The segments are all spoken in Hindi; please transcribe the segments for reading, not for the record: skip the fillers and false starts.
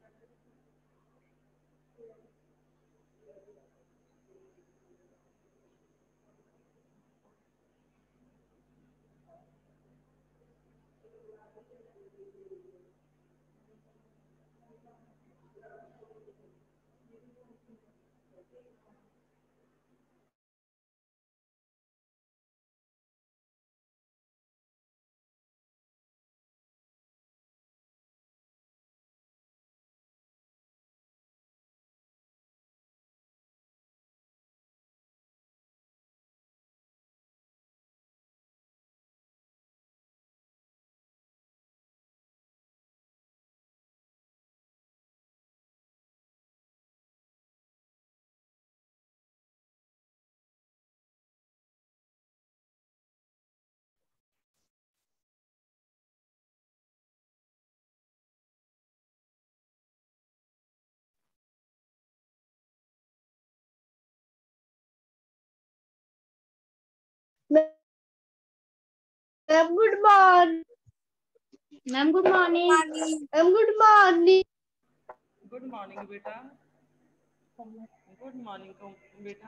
Ma'am good morning. Ma'am good morning. Ma'am good morning. Good morning बेटा। गुड मॉर्निंग बेटा।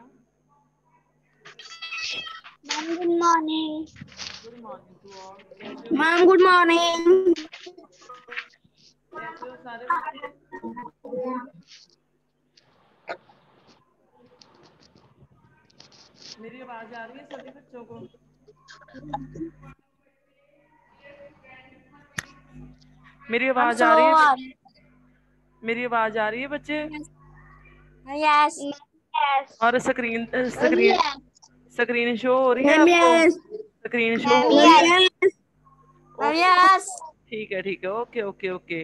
Ma'am good morning. Good morning to all. कैसे हो मैम गुड मॉर्निंग। कैसे हो सारे बच्चे? मेरी आवाज आ रही है सभी बच्चों को? मेरी आवाज आ रही है? मेरी आवाज आ रही है बच्चे? यस। और स्क्रीन स्क्रीन स्क्रीन शो हो रही है मैम आपको? यस। स्क्रीन शो हो रही है? Ma'am yes. ठीक है ओके ओके ओके।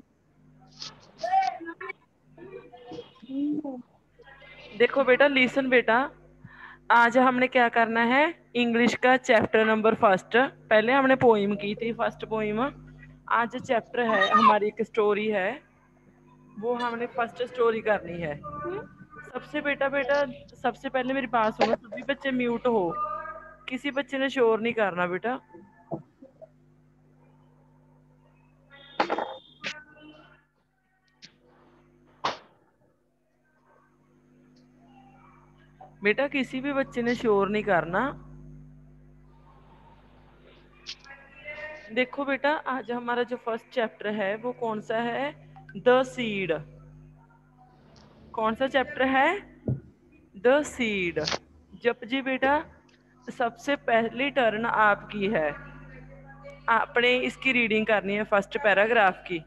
देखो बेटा, लिसन बेटा, आज हमने क्या करना है, इंग्लिश का चैप्टर नंबर फर्स्ट। पहले हमने पोइम की थी, फर्स्ट पोइम। आज चैप्टर है हमारी, एक स्टोरी है, वो हमने फर्स्ट स्टोरी करनी है। सबसे बेटा बेटा सबसे पहले मेरी बात सुनो, सभी बच्चे म्यूट हो, किसी बच्चे ने शोर नहीं करना बेटा। बेटा किसी भी बच्चे ने शोर नहीं करना। देखो बेटा, आज हमारा जो फर्स्ट चैप्टर है वो कौन सा है? The seed. कौन सा चैप्टर है? The seed. जप जी बेटा, सबसे पहली टर्न आपकी है, आपने इसकी रीडिंग करनी है, फर्स्ट पैराग्राफ की।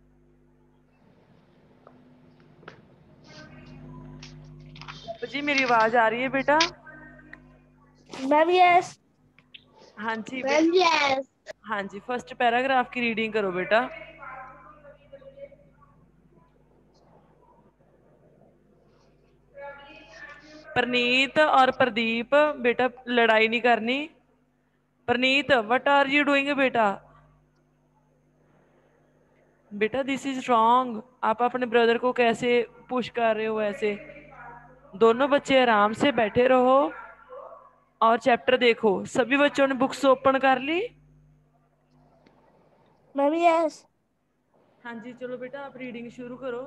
जप जी मेरी आवाज आ रही है बेटा? Ma'am yes. हाँ जी मैम यस। हाँ जी, फर्स्ट पैराग्राफ की रीडिंग करो बेटा। प्रनीत और प्रदीप बेटा, लड़ाई नहीं करनी। Praneet, what are you doing बेटा? बेटा दिस इज रॉन्ग, आप अपने ब्रदर को कैसे पुश कर रहे हो ऐसे? दोनों बच्चे आराम से बैठे रहो और चैप्टर देखो। सभी बच्चों ने बुक्स ओपन कर ली? Ma'am yes. हाँ जी, चलो बेटा आप रीडिंग शुरू करो।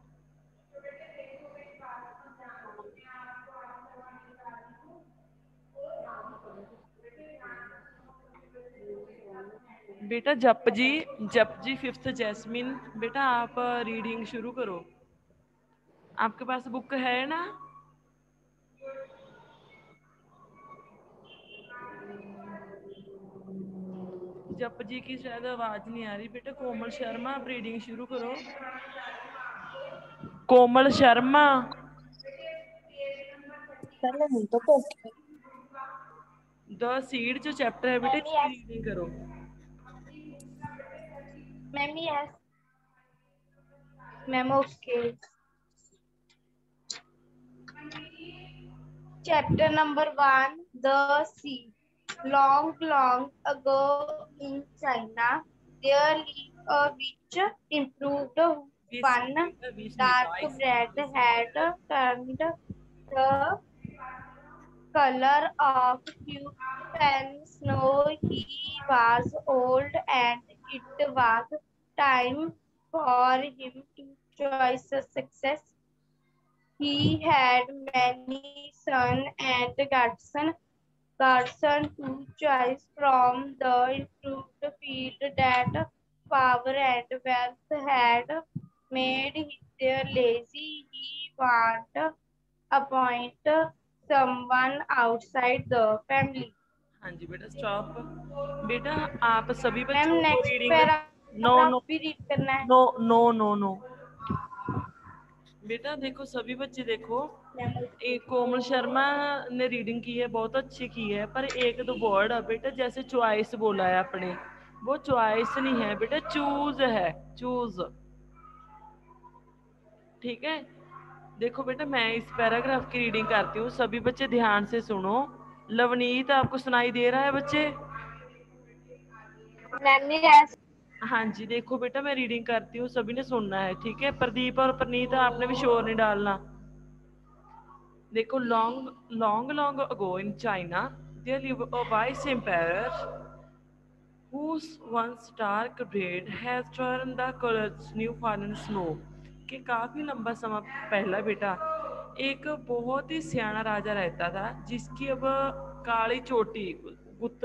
बेटा जप जी फिफ्थ जैस्मिन, बेटा आप रीडिंग शुरू करो। आपके पास बुक है ना? जप जी की शायद आवाज नहीं आ रही बेटा। कोमल शर्मा, आप रीडिंग शुरू करो। कोमल शर्मा। द सीड जो चैप्टर है बेटा, इसकी रीडिंग करो। Ma'am yes. Ma'am okay. Chapter number 1, The Sea. Long, long ago in China, there lived a witch improved one dark bread had turned the color of Cuban snow. He was old and it was time for him to choose success. He had many sons and godson to choose from. The improved field that power and wealth had made him lazy. He wanted appoint someone outside the family. हाँ जी बेटा स्टॉप। बेटा आप सभी मैम बच्चों को नेक्स्ट रीडिंग नो पैराग्राफ नो भी रीड करना है। नो नो नो नो बेटा देखो सभी बच्चे देखो, एक कोमल शर्मा ने रीडिंग की है, बहुत अच्छी की है, पर एक दो वर्ड है बेटा, जैसे चॉइस बोला है आपने, वो चॉइस नहीं है बेटा, चूज है, चूज। ठीक है, देखो बेटा मैं इस पैराग्राफ की रीडिंग करती हूँ, सभी बच्चे ध्यान से सुनो। लवनीत आपको सुनाई दे रहा है बच्चे? Ma'am yes. हाँ जी, देखो बेटा मैं रीडिंग करती हूँ, सभी ने सुनना है, ठीक है? प्रदीप और प्रनीत आपने भी शोर नहीं डालना। देखो, long long long ago in China there live a wise empire whose once dark braid has turned the colors new fallen snow। कि काफी लंबा समय पहला बेटा एक बहुत ही सियाना राजा रहता था, जिसकी अब काली चोटी गुत्त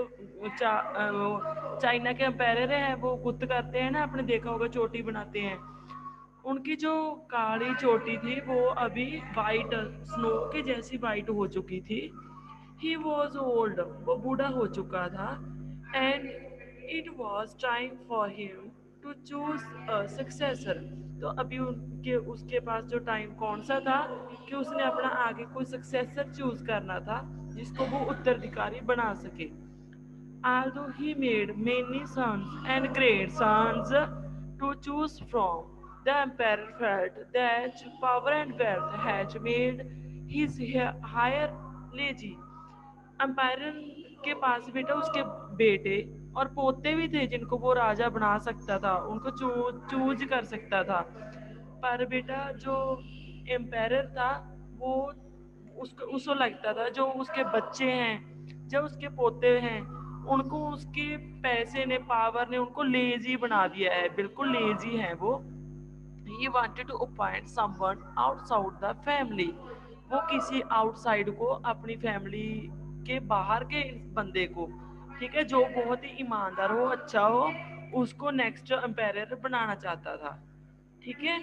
चाइना के एम्पायर है, वो गुत्त करते हैं ना, आपने देखा होगा चोटी बनाते हैं, उनकी जो काली चोटी थी वो अभी वाइट स्नो के जैसी वाइट हो चुकी थी। ही वॉज ओल्ड, वो बूढ़ा हो चुका था, and it was time for him to choose a successor. तो अभी उनके उसके पास जो टाइम कौन सा था कि उसने अपना आगे कोई सक्सेसर चूज करना था, जिसको वो उत्तराधिकारी बना सके। Although he made many sons and grandsons to choose from, the emperor felt that power and wealth had made his hire lazy। Empire के पास बेटा उसके बेटे और पोते भी थे, जिनको वो राजा बना सकता था, उनको चूज कर सकता था, पर बेटा जो एम्पायर था वो उसको लगता था जो उसके बच्चे हैं, जो उसके पोते हैं, उनको उसके पैसे ने, पावर ने उनको लेजी बना दिया है, बिल्कुल लेजी है वो। He wanted to appoint someone outside the family। वो किसी आउटसाइड को, अपनी फैमिली के बाहर के बंदे को, ठीक है, जो बहुत ही ईमानदार हो, अच्छा हो, उसको नेक्स्ट एम्पायर बनाना चाहता था। ठीक है,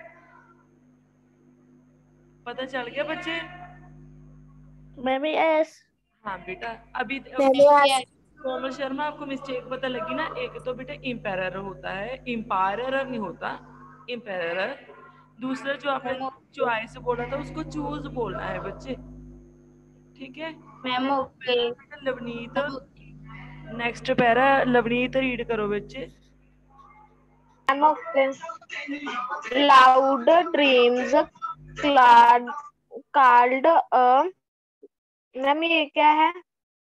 पता चल गया बच्चे? Ma'am yes. हाँ बेटा, अभी मैम यस। कोमल शर्मा आपको मिस्टेक पता लगी ना, एक तो बेटा इम्पेरर होता है, इम्पायरर नहीं होता, इम्पेरर। दूसरा जो आपने मैम चॉइस बोला था उसको चूज बोलना है बच्चे, ठीक है? Ma'am okay. पैरा बेटा Lavneet, next para Lavneet read करो बच्चे। Ma'am okay. Loud dreams called called a ma'am ये क्या है?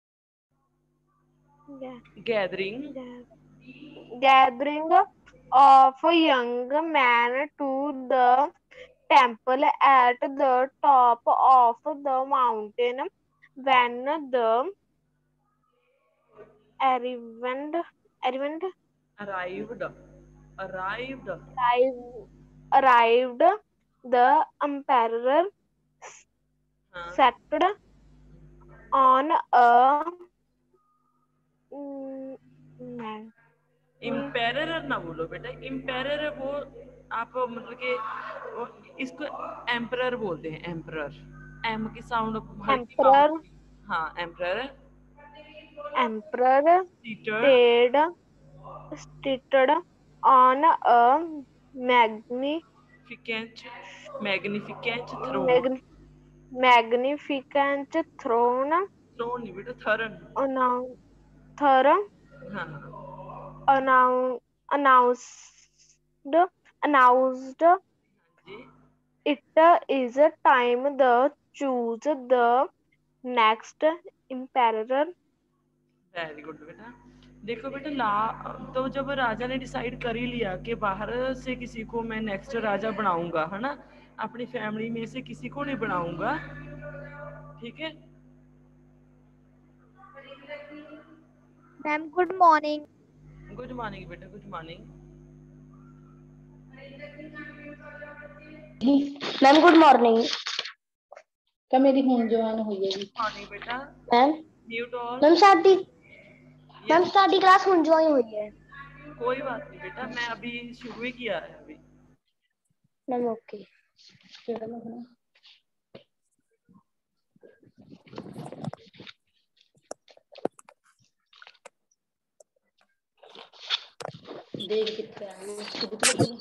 Gathering Gathering of young men to the temple at the top of the mountain. When the arrived, arrived, arrived, arrived, arrived, the emperor हाँ sat on a man. Emperor ना बोलो बेटा, इम्पेरर वो आप मतलब कि इसको एम्परर बोलते हैं, एम्परर, एम की साउंड हल्की Emperor, माउंट। हाँ emperor. emperor seater, stayed seated on a magni, फिकेंट, magnificent throne, mag, magnificent throne throne नहीं बेटा, थरन। announced, हाँ announced, announced जी, it is time to choose the next emperor। Very good बेटा। देखो बेटा तो जब राजा ने डिसाइड कर ही लिया कि बाहर से किसी को मैं नेक्स्ट राजा बनाऊंगा, है ना, अपनी फैमिली में से किसी को नहीं बनाऊंगा, ठीक है? Ma'am good morning. Good morning बेटा, good morning. Ma'am good morning. क्या मेरी हुन जवान हुई है जी? मॉर्निंग बेटा। Ma'am mute all. मैम साडी यस क्लास हुन ज्वाइन हुई है। कोई बात नहीं बेटा, मैं अभी शुरू ही किया है अभी। Ma'am okay. देख कितने आए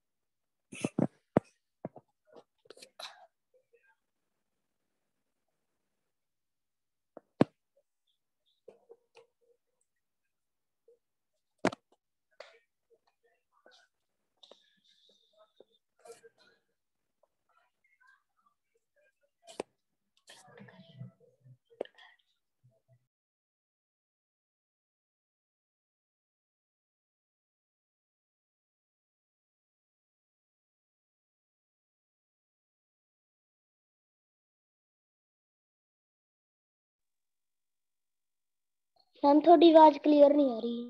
मैम थोड़ी आवाज क्लियर नहीं आ रही।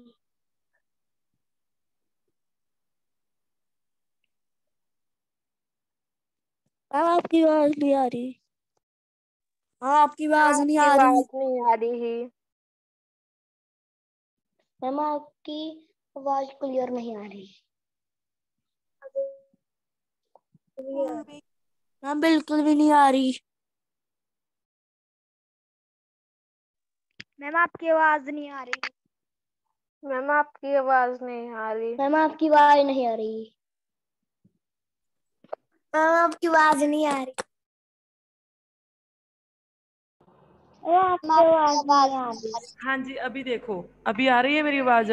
मैम आपकी आवाज नहीं आ रही। हाँ आपकी आवाज नहीं आ रही। आवाज नहीं आ रही। मैम आपकी आवाज क्लियर नहीं आ रही। मैम बिल्कुल भी नहीं आ रही। मैम आपकी आवाज नहीं आ रही। मैम आपकी आवाज नहीं आ रही। मैम आपकी आवाज नहीं आ रही। मैम आपकी आवाज नहीं आ रही। आपकी आवाज नहीं आ रही। हाँ जी, अभी देखो, अभी आ रही है मेरी आवाज।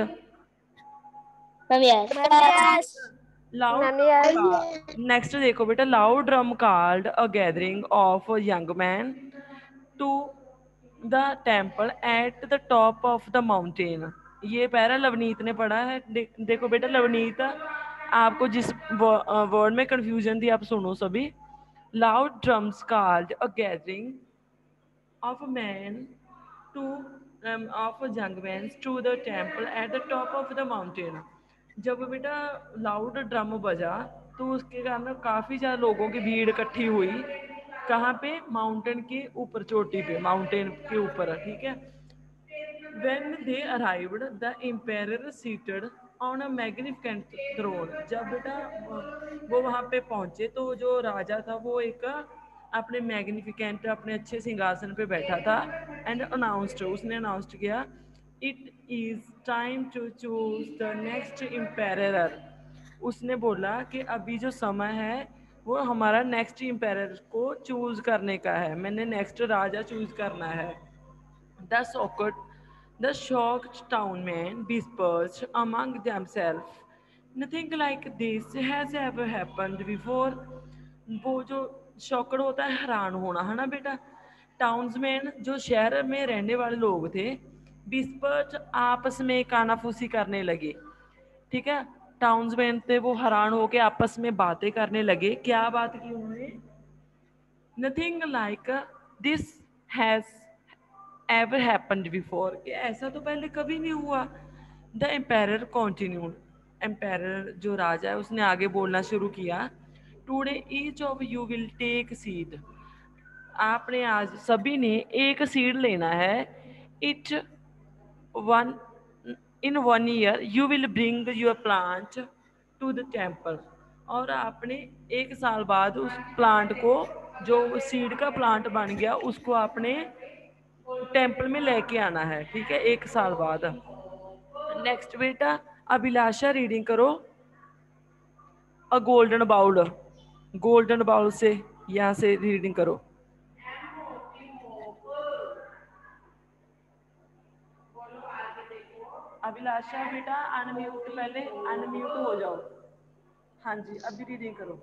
Ma'am yes. लाउड नेक्स्ट देखो बेटा, loud drum called a gathering of young man to the temple at the top of the mountain. ये पैरा लवनीत ने पढ़ा है। देखो बेटा लवनीत, आपको जिस वर्ड में कंफ्यूजन थी आप सुनो सभी। Loud drums called a gathering of a man to of a young man to the temple at the top of the mountain। जब बेटा लाउड ड्रम बजा तो उसके कारण काफी ज्यादा लोगों की भीड़ इकट्ठी हुई। कहाँ पे? माउंटेन के ऊपर, चोटी पे, माउंटेन के ऊपर, ठीक है। When they arrived, the emperor seated on a magnificent throne। जब बेटा वो वहां पे पहुंचे तो जो राजा था वो एक अपने मैग्निफिकेंट, अपने अच्छे सिंहासन पे बैठा था। एंड अनाउंस्ड, उसने अनाउंस किया, it is time to choose the next emperor. उसने बोला कि अभी जो समय है वो हमारा नेक्स्ट एम्पेरर को चूज करने का है, मैंने नेक्स्ट राजा चूज करना है। The shocked, the shocked townmen dispersed among themselves. Nothing like this has ever happened before। वो जो शॉकड होता है हैरान होना, है ना बेटा। टाउन्समैन जो शहर में रहने वाले लोग थे, डिस्पर्स आपस में कानाफूसी करने लगे, ठीक है। टाउन्समैन थे वो हैरान होके आपस में बातें करने लगे। क्या बात की उन्होंने? Nothing like this has ever happened before, कि ऐसा तो पहले कभी नहीं हुआ। द एम्पायर कॉन्टिन्यूड, एम्पायर जो राजा है उसने आगे बोलना शुरू किया। Today each of you will take seed. आपने आज सभी ने एक सीड लेना है। It one in 1 year you will bring your plant to the temple. और आपने 1 साल बाद उस प्लांट को, जो सीड का प्लांट बन गया, उसको आपने टेम्पल में लेके आना है, ठीक है, 1 साल बाद। नेक्स्ट बेटा अभिलाषा रीडिंग करो a golden bowl. Golden bowl से यहाँ से रीडिंग करो। अभिलाषा बेटा अनम्यूट, पहले अनम्यूट हो जाओ। हाँ जी, अभी रीडिंग करो।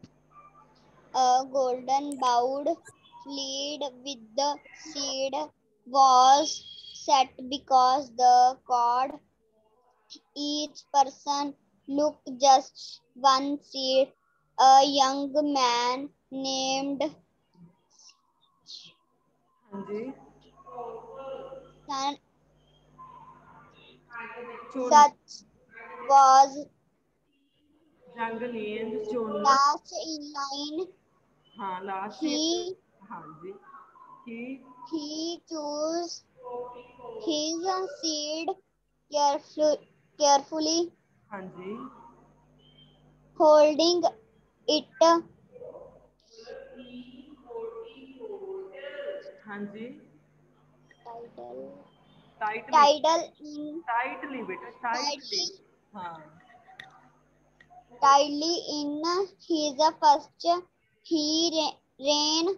A golden bowl filled with the seed was set because the cord. Each person looked just one seed. A young man named हाँ जी, such was जंग लीन चुन, last in line, हाँ लास्ट, हाँ जी, he chose his seed carefully, हाँ जी, holding it हाँ जी, tidal टाइटली बेटा, टाइटली, हाँ tightly in his first. He ran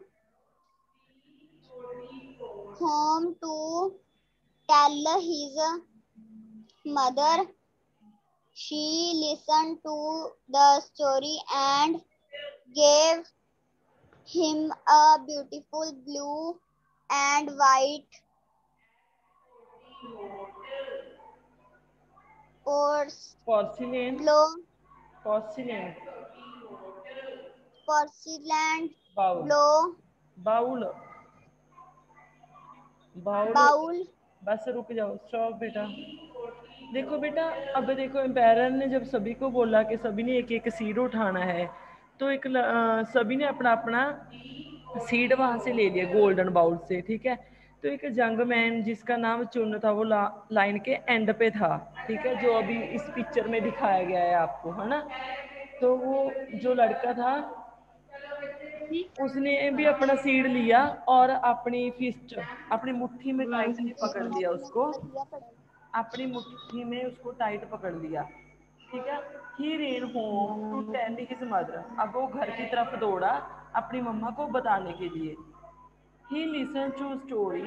home to tell his mother. She listened to the story and gave him a beautiful blue and white porcelain, porcelain bowl, bowl, bowl, bowl. बस रुक जाओ, स्टॉप बेटा। देखो बेटा, अब देखो एम्पायर ने जब सभी को बोला कि सभी ने एक एक सीड उठाना है, तो सभी ने अपना अपना सीड वहां से ले लिया गोल्डन बाउल से, ठीक है। तो एक जंग मैन जिसका नाम चुन था, वो लाइन के एंड पे था, ठीक है, जो अभी इस पिक्चर में दिखाया गया है आपको, है ना। तो वो जो लड़का था उसने भी अपना सीड लिया और अपनी फिस्ट, अपनी मुट्ठी में टाइटली पकड़ लिया उसको, अपनी मुट्ठी में उसको टाइट पकड़ लिया, ठीक है। He ran home to tell his mother, अब वो घर की तरफ दौड़ा अपनी मम्मा को बताने के लिए। He listen to story,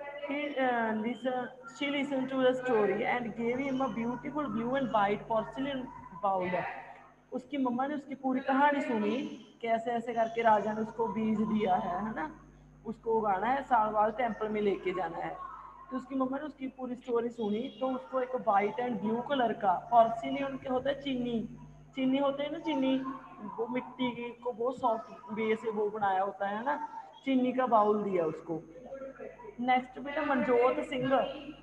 she listened to the story and gave him a beautiful blue and white porcelain bowl. उसकी मम्मा ने उसकी पूरी कहानी सुनी, कैसे ऐसे करके राजा ने उसको बीज दिया है ना, उसको उगाना है, साल बाद टेम्पल में लेके जाना है। तो उसकी मम्मा ने उसकी पूरी स्टोरी सुनी, तो उसको एक वाइट एंड ब्लू कलर का, पोर्सिलेन क्या होता है, चीनी, चीनी होते हैं ना, चीनी, वो मिट्टी की को बहुत सॉफ्ट बेस से वो बनाया होता है ना, चीनी का बाउल दिया उसको। नेक्स्ट बेटा मनजोत सिंह,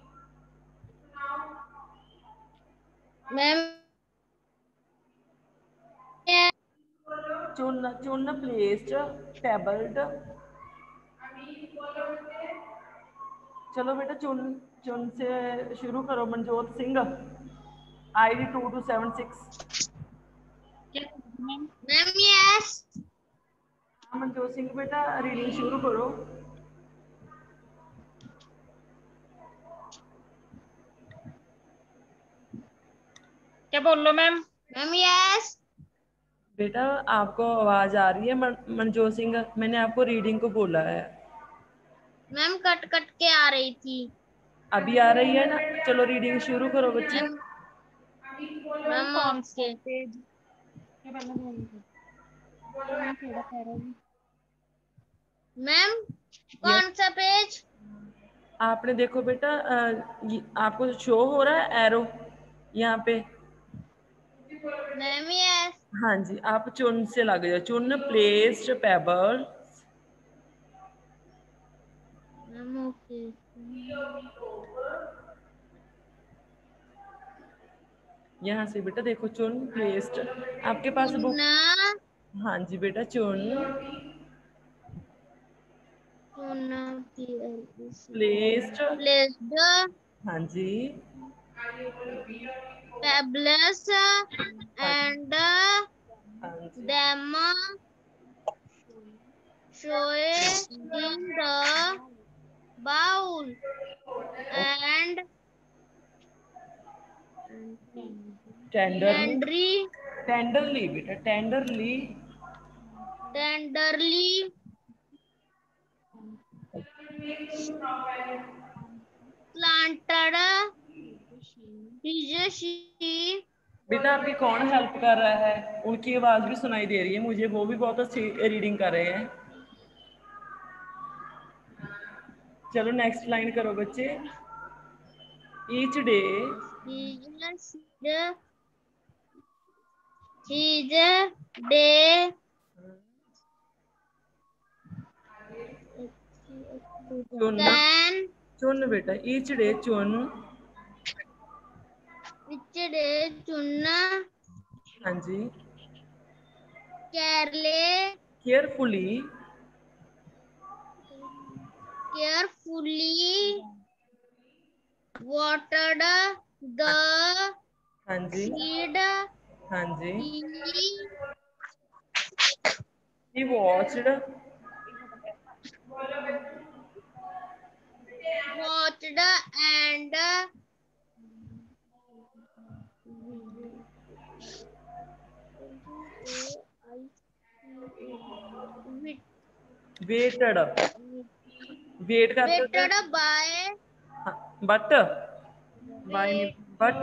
मैम चुन, चुन प्लेस्ड टेबल्ड, चलो बेटा चुन, चुन से शुरू करो Manjot Singh, ID 2276। Ma'am yes Manjot Singh बेटा रीडिंग शुरू करो। क्या बोल लो मैम? मैम यस बेटा आपको आवाज आ रही है मनजोत सिंह? मैंने आपको रीडिंग को बोला है। मैम कट कट के आ रही थी। अभी आ रही है ना? चलो रीडिंग शुरू करो बच्चे। मैम ओके मैम कौन सा पेज? आपने देखो बेटा, आपको शो हो रहा है एरो यहाँ पे? मैम यस हाँ जी, आप चुन से लग जाओ, चुन प्लेस्ड पेबल, मैम ओके यहाँ से बेटा देखो चुन प्लेस्ड, आपके पास बुक, हाँ जी बेटा चुन प्लेस्ड, हाँ जी पेबल्स एंड हाँ जी them show in the bowl and tenderly बेटा टेंडरली planted his sheep. बेटा आपकी कौन हेल्प कर रहा है? उनकी आवाज भी सुनाई दे रही है मुझे, वो भी बहुत अच्छी रीडिंग कर रहे हैं। चलो नेक्स्ट लाइन करो बच्चे। ईच डे चुन, चुन बेटा ईच डे चुन, हाँ जी carefully watered the हाँ जी seed. हाँ जी He he watched watched and waited wait करते थे waited by but why नहीं but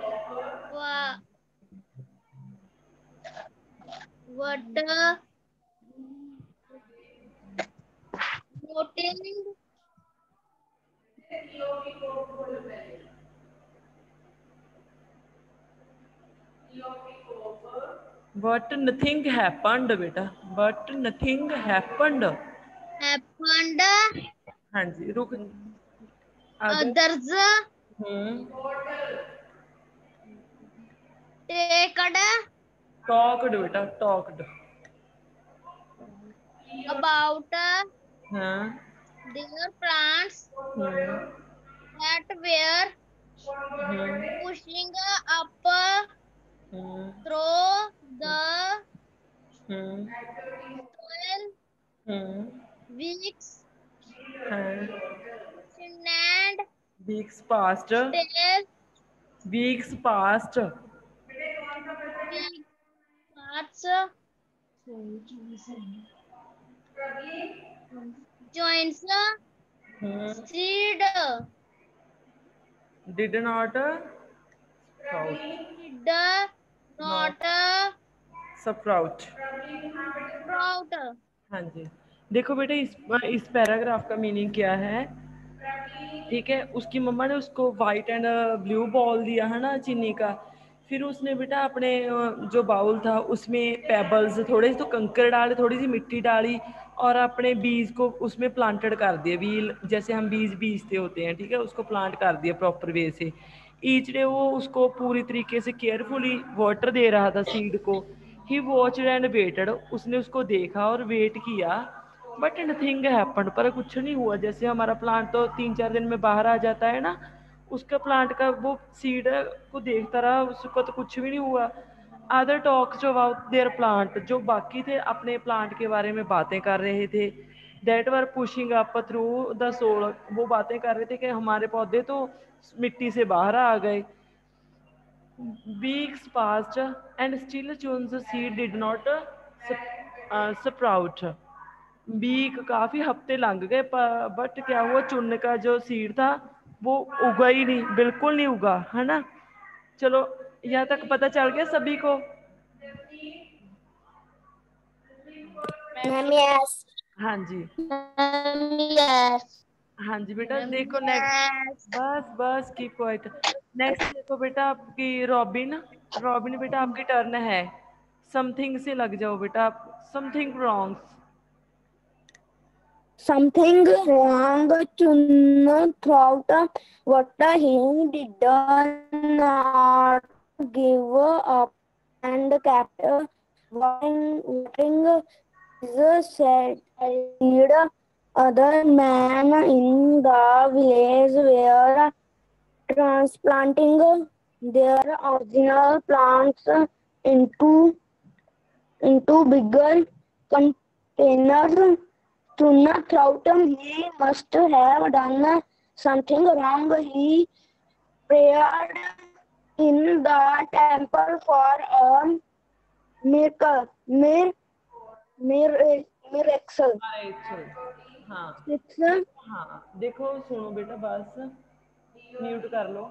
what noting but nothing happened बेटा but nothing happened happened हाँ जी रुक अगर others taked talked बेटा talked about हाँ their plants that were pushing up through the soil. Weeks and weeks passed days weeks passed weeks parts joins seed did not sprout did not sprout sprout. हाँ जी देखो बेटा इस पैराग्राफ का मीनिंग क्या है ठीक है उसकी मम्मा ने उसको वाइट एंड ब्लू बॉल दिया है ना चीनी का फिर उसने बेटा अपने जो बाउल था उसमें पेबल्स थोड़े तो कंकर डाले थोड़ी सी मिट्टी डाली और अपने बीज को उसमें प्लांटेड कर दिए व्हील जैसे हम बीज बीजते होते हैं ठीक है उसको प्लांट कर दिया प्रॉपर वे से ईच डे वो उसको पूरी तरीके से केयरफुली वाटर दे रहा था सीड को ही वॉच्ड एंड वेटेड उसने उसको देखा और वेट किया बट नथिंग हैपन पर कुछ नहीं हुआ जैसे हमारा प्लांट तो 3-4 दिन में बाहर आ जाता है ना उसका प्लांट का वो सीड को देखता रहा उसको तो कुछ भी नहीं हुआ other talks about their plant जो बाकी थे अपने प्लांट के बारे में बातें कर रहे थे that were pushing up through the soil वो बातें कर रहे थे कि हमारे पौधे तो मिट्टी से बाहर आ गए weeks passed and still Chun's seed did not sprout week काफी हफ्ते लंघ गए बट क्या हुआ चुन का जो सीड था वो उगा ही नहीं बिल्कुल नहीं उगा है ना चलो यहाँ तक पता चल गया सभी को मैम यस हाँ जी यस हाँ जी बेटा देखो नेक्स्ट बस बस कीप क्वाइट नेक्स्ट देखो बेटा आपकी रॉबिन रॉबिन बेटा आपकी टर्न है समथिंग से लग जाओ बेटा something wrong something wrong Chunna throughout what he did not give up and kept watering his seed. Other men in the village were transplanting their original plants into bigger containers. Chunna thought he must have done something wrong. He prayed in the temple for a miracle. Miracle. हाँ Six, हाँ देखो सुनो बेटा बस म्यूट कर लो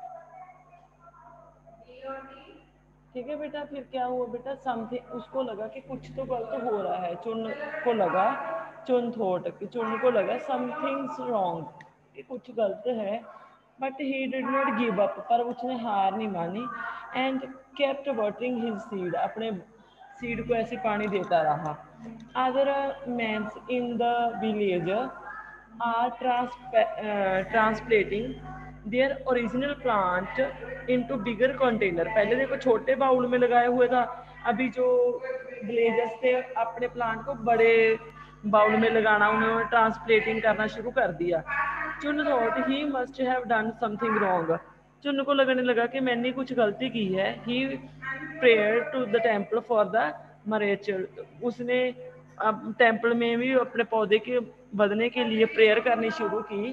ठीक है बेटा फिर क्या हुआ बेटा समथिंग उसको लगा कि कुछ तो गलत हो रहा है चुन को लगा चुन थॉट कि चुन को लगा समथिंग्स रॉन्ग कि कुछ गलत है but he did not give up पर उसने हार नहीं मानी and kept watering his seed अपने सीड को ऐसे पानी देता रहा other mans in the village are transplanting their original plant into bigger container पहले देखो छोटे बाउल में लगाया हुआ था अभी जो विलेजर्स थे अपने प्लांट को बड़े बाउल में लगाना, उन्होंने ट्रांसप्लेटिंग करना शुरू कर दिया। Chun thought he must have done something wrong. Chun को लगने लगा कि मैंने कुछ गलती की है। He prayer to the temple for the mature. उसने अब टेम्पल में भी अपने पौधे के बढ़ने के लिए प्रेयर करनी शुरू की।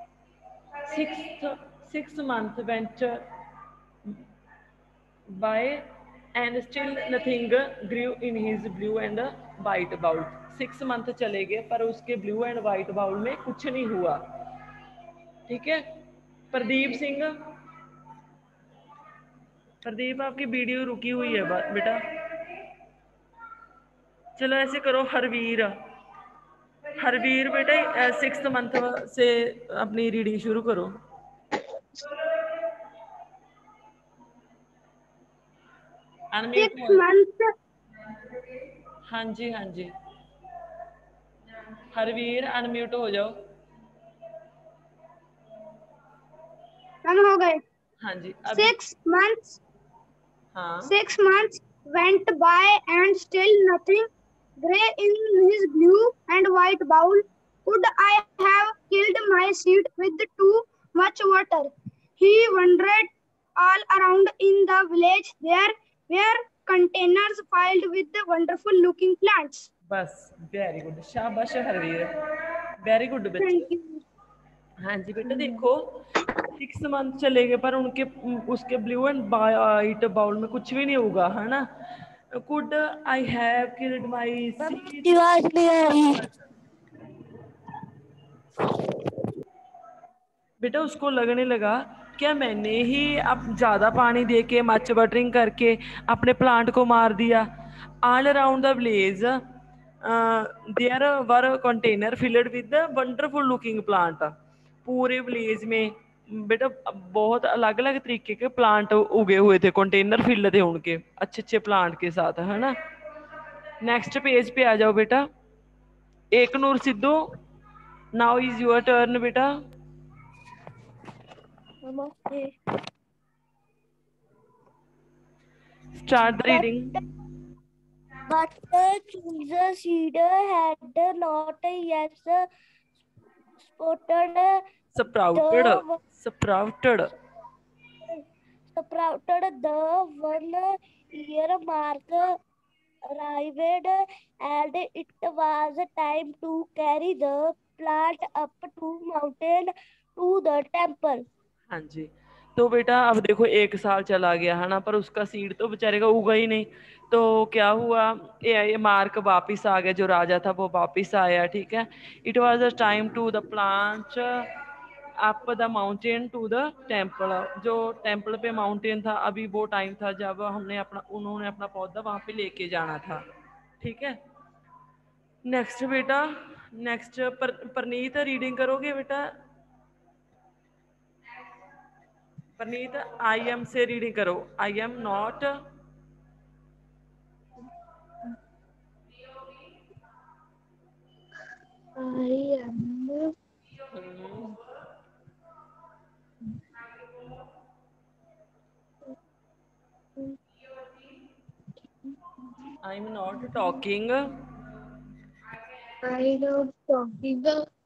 6 months went by and still nothing grew in his blue and white bowl। 6 month चले गए पर उसके ब्लू एंड व्हाइट बाउल में कुछ नहीं हुआ। ठीक है प्रदीप सिंह, प्रदीप आपकी वीडियो रुकी हुई है बेटा। चलो ऐसे करो, हरवीर, हरवीर बेटा 6th मंथ से अपनी रीडिंग शुरू करो। अनम्यूट हो। हाँ जी हाँ जी, हरवीर अनम्यूट हो जाओ। हो गए। हाँ जी। 6 months। हाँ 6 months went by and still nothing grew in his blue and white bowl. Could I have killed my seed with too much water? He wondered all around in the village. There were containers filled with the wonderful looking plants. बस वेरी गुड, शाबाश हरवीर, वेरी गुड बच्चे। Thank you. हाँ जी बेटा देखो 6 मंथ चले गए पर उनके उसके ब्लू एंड वाइट बाउल में कुछ भी नहीं होगा, है ना। Could I have killed my आपकी आवाज नहीं आ रही। बेटा उसको लगने लगा क्या मैंने ही अब ज्यादा पानी दे के मच बटरिंग करके अपने प्लांट को मार दिया। All around the village there were container filled with wonderful looking plant. पूरे विलेज में बेटा बहुत अलग अलग तरीके के प्लांट उगे हुए थे, कंटेनर फिल थे उनके अच्छे अच्छे प्लांट के साथ, है ना। नेक्स्ट पेज पे आ जाओ बेटा। एक Noor Sidhu, now is your turn बेटा। नमस्ते। Start the reading. But the chooser seeder had not yet spotted sprouted the 1 year mark arrived, and it was time to carry the plant up to mountain to the temple. हाँ जी, तो बेटा अब देखो 1 साल चला गया है ना, पर उसका सीड तो बेचारे का उगा ही नहीं। तो क्या हुआ, ये मार्क वापिस आ गया, जो राजा था वो वापिस आया। ठीक है, it was a time to the plant up the mountain to the temple. जो टेम्पल पे माउंटेन था अभी वो टाइम था जब उन्होंने अपना पौधा वहां पे लेके जाना था। ठीक है नेक्स्ट बेटा, नेक्स्ट परनीत रीडिंग करोगे बेटा। परनीत आई एम से रीडिंग करो। I am not I am not talking. I love talking.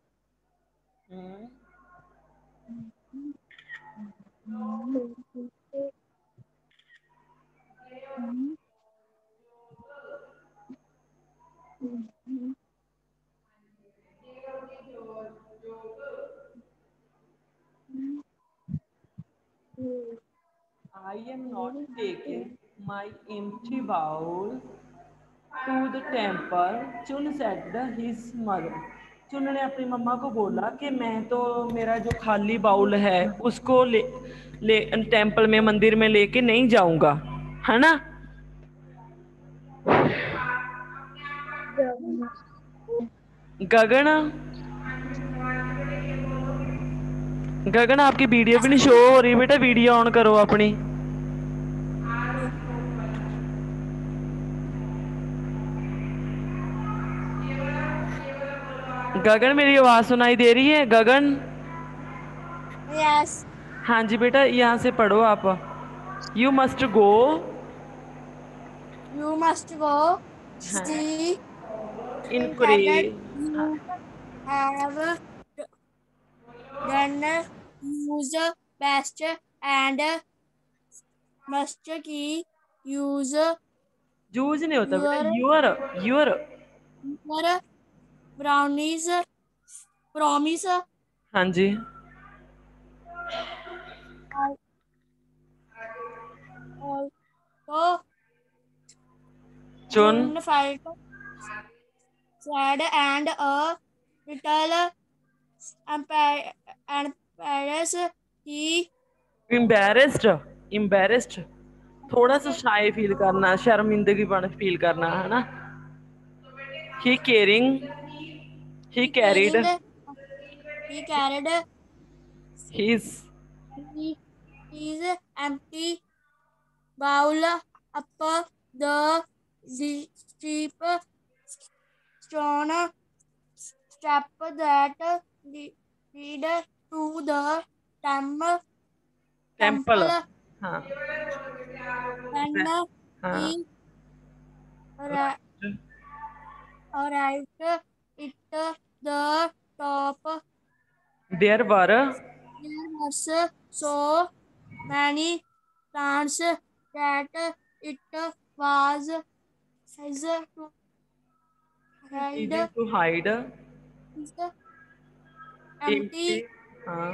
I am not taking my empty bowl to the temple, चुन said his mother। चुन ने अपनी मम्मा को बोला कि मैं तो मेरा जो खाली बाउल है उसको ले टेम्पल में, मंदिर में लेके नहीं जाऊंगा, है ना। गगन, गगन आपकी वीडियो भी नहीं शो हो रही बेटा, वीडियो ऑन करो अपनी। गगन मेरी आवाज सुनाई दे रही है गगन? यस। हाँ जी बेटा यहाँ से पढ़ो आप। You must go You must go हाँ see increase you have done use best and must की use जूझ नहीं होता बेटा, your your your brownies promise हाँ जी also Chun June felt sad and a little embarrassed. He embarrassed थोड़ा सा शाय फील करना, शर्मिंदगीपन फील करना, है ना। He carrying he carried he carried his his empty bowl up the steep stone step that lead to the temple. temple. हाँ When हाँ he arrived at the top, there were there was so many plants that it was easy to hide easy to hide his empty हाँ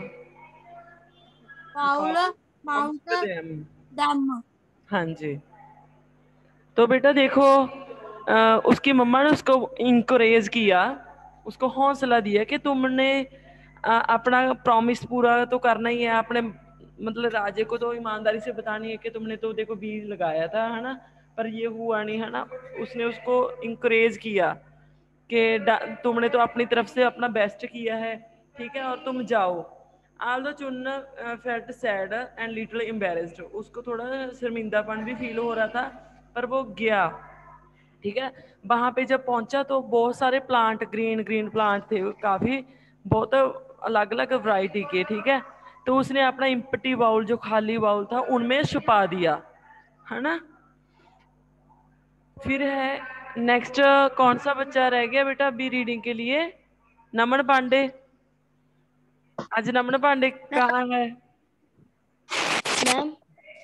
bowl mount them। them. हाँ जी, तो बेटा देखो उसकी मम्मा ने उसको इंकरेज किया, उसको हौसला दिया कि तुमने अपना प्रॉमिस पूरा तो करना ही है, अपने मतलब राजे को तो ईमानदारी से बतानी है कि तुमने तो देखो बीज लगाया था, है ना, पर ये हुआ नहीं, है ना। उसने उसको इंकरेज किया कि तुमने तो अपनी तरफ से अपना बेस्ट किया है, ठीक है, और तुम जाओ। Although Chun felt sad and little embarrassed, उसको थोड़ा शर्मिंदापन भी फील हो रहा था, पर वो गया, ठीक है। वहां पे जब पहुंचा तो बहुत सारे प्लांट, ग्रीन ग्रीन प्लांट थे काफी, बहुत अलग अलग वैरायटी के, ठीक है। तो उसने अपना इम्पटी बाउल, जो खाली बाउल था, उनमें छुपा दिया, है ना। फिर है नेक्स्ट, कौन सा बच्चा रह गया बेटा अभी रीडिंग के लिए? नमन पांडे। आज नमन पांडे कहाँ है? मैम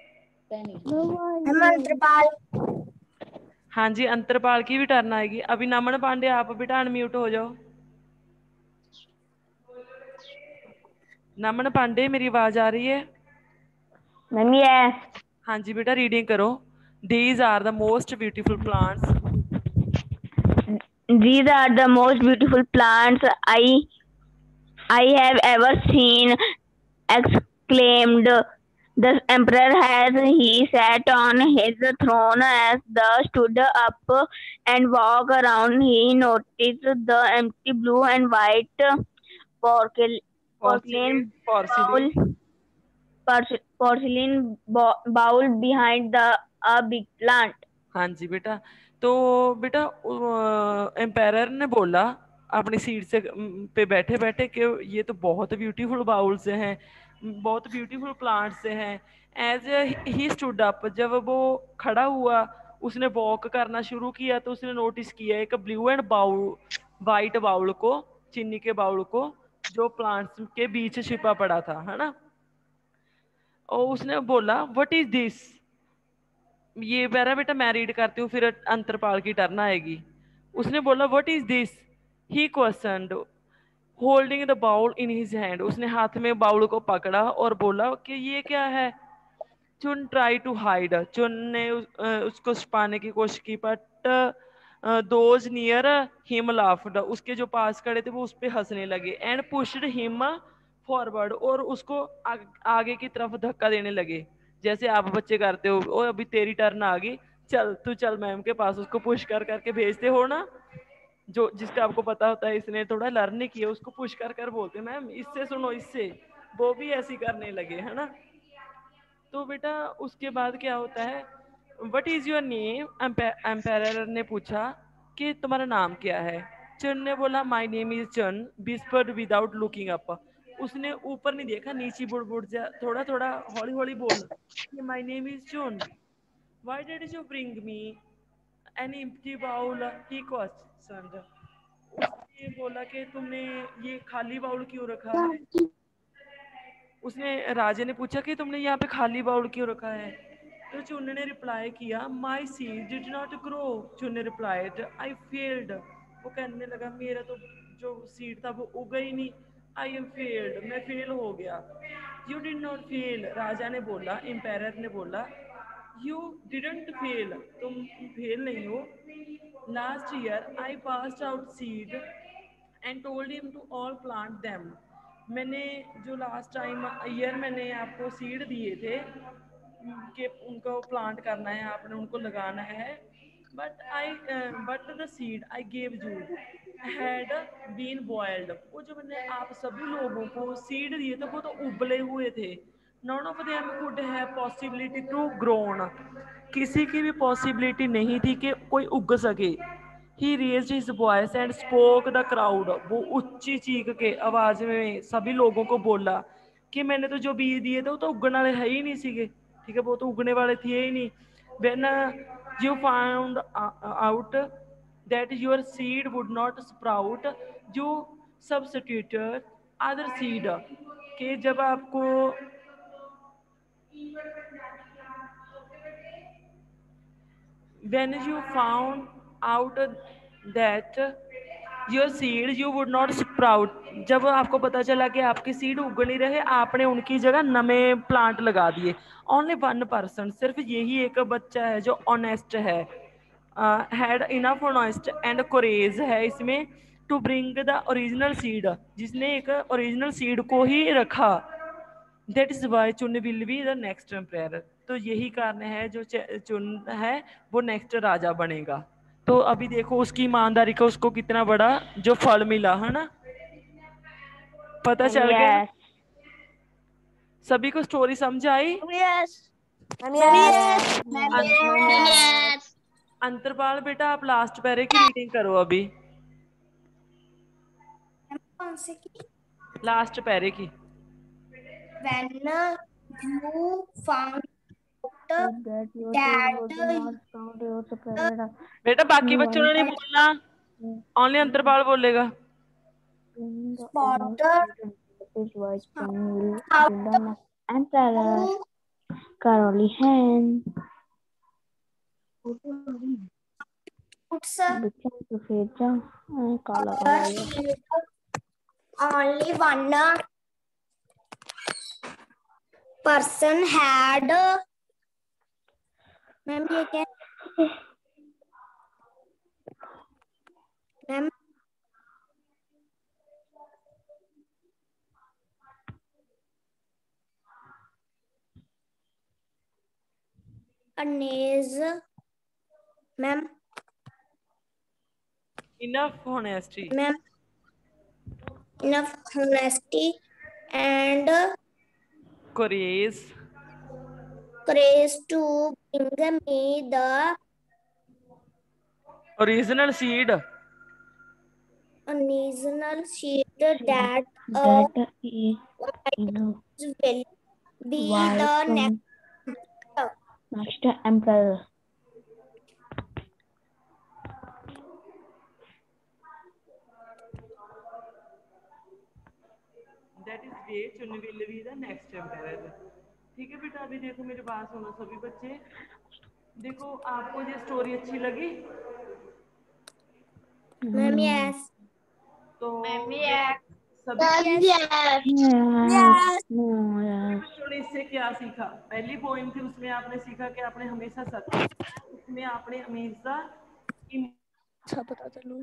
हेमंतपाल। हाँ जी, अंतरपाल की भी टर्न आएगी अभी। नमन पांडे आप बेटा अनम्यूट हो जाओ। नमन पांडे मेरी आवाज आ रही है? मम्मी है। हाँ जी बेटा रीडिंग करो। These are the most beautiful plants. These are the most beautiful plants I have ever seen, exclaimed the emperor as he sat on his throne. As the stood up and walked around, he noticed the empty blue and white Porcelain, porcelain bowl, porcelain। bowl behind a big plant. हाँ जी बेटा, तो बेटा एम्पायर ने बोला अपनी सीट से पे बैठे बैठे कि ये तो बहुत ब्यूटीफुल बाउल से हैं, बहुत ब्यूटीफुल प्लांट से हैं। एज ही स्टूड अप, जब वो खड़ा हुआ, उसने वॉक करना शुरू किया, तो उसने नोटिस किया एक blue and bowl, white bowl को, चीनी के बाउल को, जो प्लांट्स के बीच छिपा पड़ा था, है ना। और उसने बोला व्हाट इज दिस, ये मेरा बेटा मैं रीड करती हूँ, फिर अंतरपाल की टर्न आएगी। उसने बोला what is this, he questioned holding the bowl in his hand, उसने हाथ में बाउल को पकड़ा और बोला कि ये क्या है। चुन ट्राई टू हाइड, चुन ने उसको छुपाने की कोशिश की, but those near him laughed, उसके जो पास खड़े थे वो उस पे हंसने लगे। एंड पुश्ड हिम फॉरवर्ड, और उसको आगे की तरफ धक्का देने लगे, जैसे आप बच्चे करते हो, ओ अभी तेरी टर्न आ गई, चल तू चल मैम के पास, उसको पुश कर करके भेजते हो ना, जो जिसका आपको पता होता है, इसने थोड़ा लर्न नहीं किया, उसको पुश कर कर बोलते मैम इससे सुनो इससे, वो भी ऐसी करने लगे, है ना। तो बेटा उसके बाद क्या होता है, what is your name, empire ने पूछा कि तुम्हारा नाम क्या है। चन ने बोला my name is Chun, whispered without looking up, उसने ऊपर नहीं देखा, नीचे बुड़ बुड़ जा, थोड़ा थोड़ा हौली हौली बोल कि my name is Chun, why did you bring me, an empty bowl he questioned. उसने बोला कि तुमने ये खाली बाउल क्यों रखा है। उसने राजा ने पूछा कि तुमने यहाँ पे खाली बाउल क्यों रखा है। तो चुन्ने ने रिप्लाई किया my seed did not grow. चुन्ने रिप्लाइड आई फेल्ड। वो कहने लगा मेरा तो जो सीड था वो उगा ही नहीं। आई एम फेल्ड, मैं फेल हो गया। यू डिड नॉट फेल, राजा ने बोला, एम्पायर ने बोला यू डिडंट फेल, तुम फेल नहीं हो। Last year I passed out seed and told him to all plant them. मैंने जो लास्ट टाइम ईयर मैंने आपको सीड दिए थे कि उनको प्लांट करना है, आपने उनको लगाना है। But the seed I gave you had been boiled. वो जो मैंने आप सभी लोगों को सीड दिए थे वो तो उबले हुए थे। None of them could have possibility to grown. किसी की भी पॉसिबिलिटी नहीं थी कि कोई उग सके। He raised his voice and spoke the crowd. वो ऊंची चीख के आवाज में सभी लोगों को बोला कि मैंने तो जो बीज दिए थे वो तो उगने वाले है ही नहीं सीगे। ठीक है, वो तो उगने वाले थे ही नहीं। When you found out that your seed would not sprout you substituted other seed. कि जब आपको when you found out that your seed you would not sprout। जब आपको पता चला कि आपके सीड उग नहीं रहे, आपने उनकी जगह नए प्लांट लगा दिए। ओनली 1%, सिर्फ यही एक बच्चा है जो ऑनेस्ट है, had enough honest and courage है इसमें to bring the original seed, जिसने एक ओरिजिनल सीड को ही रखा। That is why Chun will be the next empire. तो यही कारण है जो चुन है वो नेक्स्ट राजा बनेगा। तो अभी देखो उसकी ईमानदारी का उसको कितना बड़ा जो फल मिला है ना, पता चल गया। Yes. सभी को स्टोरी समझ आई? Yes. अंतरपाल बेटा आप लास्ट पैरे की रीडिंग करो अभी, कौन से की? लास्ट पैरे की। When you found That your seed would not sprout your separate. बेटा बाकी बच्चों ने नहीं बोलना, ओनली अंतरपाल बोलेगा। His voice will the emperor Caroli Hen became to feature and color. only one person had ma'am ये क्या मैम अनेज ma'am enough honesty ma'am enough honesty and courage to bring me the original seed original seed that That will be the next emperor. That is way Chun will be the next emperor। ठीक है बेटा, अभी देखो मेरी बात सुनो सभी बच्चे। देखो आपको ये स्टोरी अच्छी लगी? मैम यस तो सभी बच्चों ने इससे क्या सीखा? पहली पोइम थी उसमें आपने सीखा कि आपने हमेशा सच, उसमें आपने हमेशा पता चलो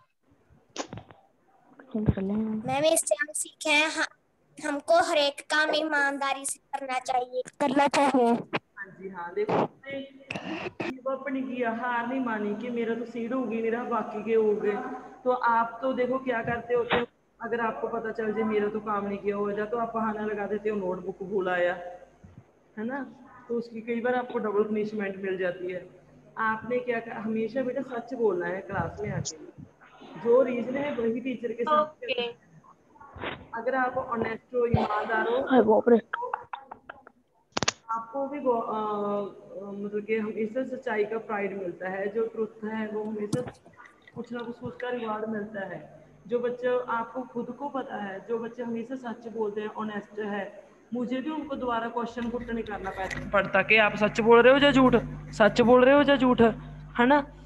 मैम इससे हम सीखे हैं हमको हर एक काम ईमानदारी से करना चाहिए। हाँ जी हाँ, देखो अपनी किया, हार नहीं मानी कि मेरा तो सीड होगी नहीं रहा बाकी के हो गए। तो आप तो देखो क्या करते होते हो, अगर आपको पता चल जाए मेरा तो काम नहीं किया हो जाए तो आप बहाना लगा देते हो नोटबुक भूल आया है ना, तो उसकी कई बार आपको डबल पनिशमेंट मिल जाती है। आपने क्या हमेशा बेटा सच बोलना है क्लास में आके, जो रीजन है वही टीचर के साथ। अगर आप ऑनेस्ट हो, ईमानदार हो, आपको भी मतलब कि हमेशा सच्चाई का प्राइड मिलता है, जो ट्रुथ है वो हमेशा कुछ ना कुछ उसका रिवार्ड मिलता है। जो बच्चे आपको खुद को पता है, जो बच्चे हमेशा सच बोलते हैं, ऑनेस्ट है, मुझे भी उनको दोबारा क्वेश्चन पुट नहीं करना पड़ता कि आप सच बोल रहे हो या झूठ, सच बोल रहे हो या झूठ, है ना।